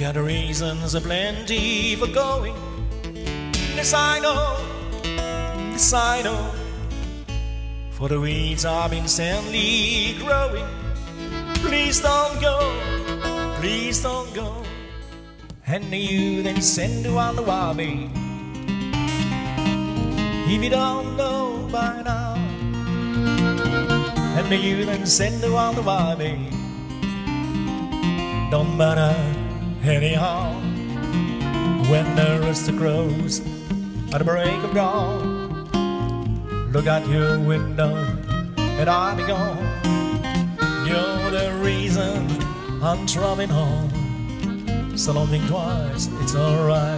got reasons aplenty for going. This I know, this I know, for the weeds have been sadly growing. Please don't go, please don't go. And you then send on the wabi. If you don't know by now, and you then send on the wabi. Don't matter anyhow. When the rooster crows at the break of dawn, look at your window and I'll be gone. You're the reason I'm traveling home, so don't think twice, it's alright.